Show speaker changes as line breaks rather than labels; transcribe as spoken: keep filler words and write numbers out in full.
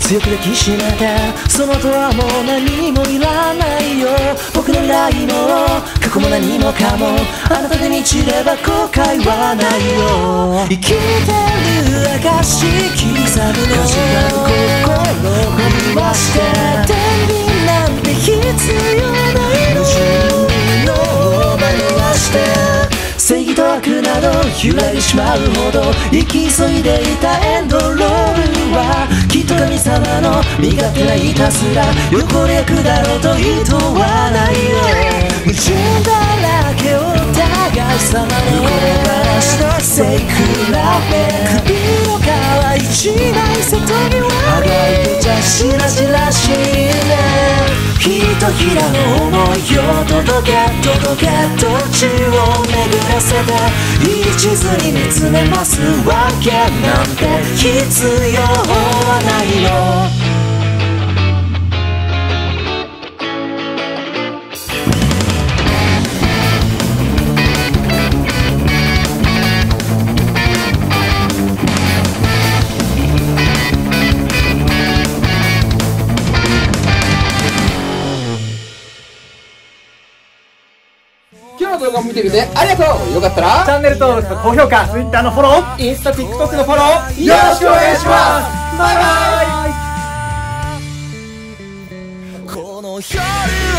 強く抱きしめて、その後はもう何もいらないよ。僕の未来も過去も何もかもあなたで満ちれば後悔はないよ。生きてる証刻むの心を震わして天秤なんて必要ないの。のを惑わして正義と悪など揺らいでしまうほど生き急いでいたエンドロールはきっと神様の身勝手ないたずら横略だろうと意図はないよ。矛盾だらけを互い様のこれ話の背比べ首の皮一枚瀬戸際あがいてじゃしらじらしいね。ひとひらの想いを届け届け途中を巡らせて一途に見つめますわけなんて必要はないよ。
今日の動画を見てくれてありがとう。よかったら
チャンネル登録と高評価、Twitter のフォロー、インスタ、TikTok のフォロー
よろしくお願いします。バイバイ。
この夜